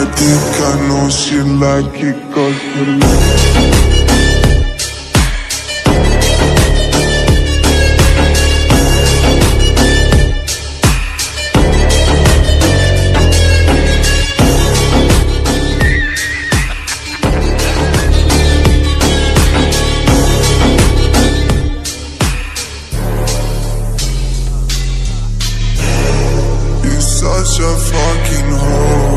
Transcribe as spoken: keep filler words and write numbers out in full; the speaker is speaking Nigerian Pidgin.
think I know she like it 'cause you such a fucking hoe.